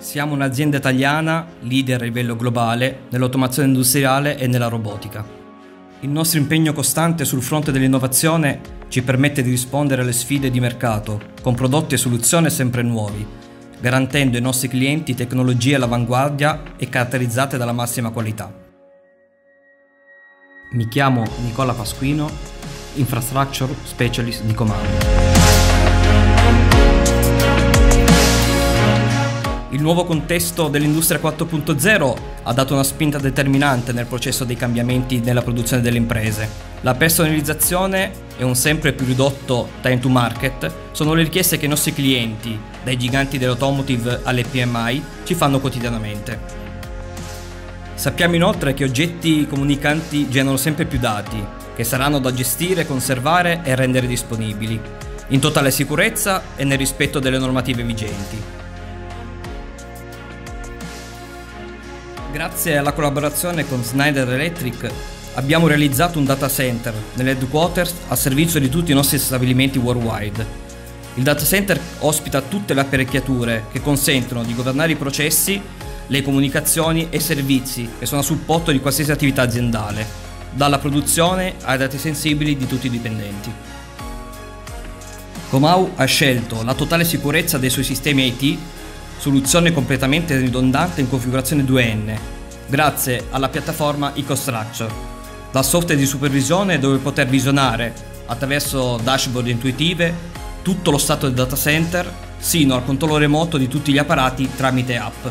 Siamo un'azienda italiana, leader a livello globale, nell'automazione industriale e nella robotica. Il nostro impegno costante sul fronte dell'innovazione ci permette di rispondere alle sfide di mercato, con prodotti e soluzioni sempre nuovi, garantendo ai nostri clienti tecnologie all'avanguardia e caratterizzate dalla massima qualità. Mi chiamo Nicola Pasquino, Infrastructure Specialist di Comau. Il nuovo contesto dell'industria 4.0 ha dato una spinta determinante nel processo dei cambiamenti nella produzione delle imprese. La personalizzazione e un sempre più ridotto time to market sono le richieste che i nostri clienti, dai giganti dell'automotive alle PMI, ci fanno quotidianamente. Sappiamo inoltre che oggetti comunicanti generano sempre più dati, che saranno da gestire, conservare e rendere disponibili, in totale sicurezza e nel rispetto delle normative vigenti. Grazie alla collaborazione con Schneider Electric abbiamo realizzato un data center nell'headquarters a servizio di tutti i nostri stabilimenti worldwide. Il data center ospita tutte le apparecchiature che consentono di governare i processi, le comunicazioni e i servizi che sono a supporto di qualsiasi attività aziendale, dalla produzione ai dati sensibili di tutti i dipendenti. Comau ha scelto la totale sicurezza dei suoi sistemi IT, soluzione completamente ridondante in configurazione 2N, grazie alla piattaforma EcoStruxure, la software di supervisione dove poter visionare, attraverso dashboard intuitive, tutto lo stato del data center, sino al controllo remoto di tutti gli apparati tramite app.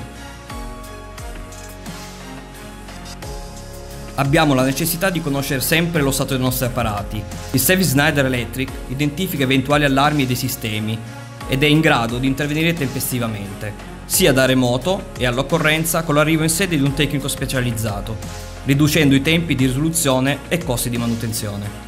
Abbiamo la necessità di conoscere sempre lo stato dei nostri apparati. Il Service Schneider Electric identifica eventuali allarmi dei sistemi ed è in grado di intervenire tempestivamente, sia da remoto e all'occorrenza con l'arrivo in sede di un tecnico specializzato, riducendo i tempi di risoluzione e costi di manutenzione.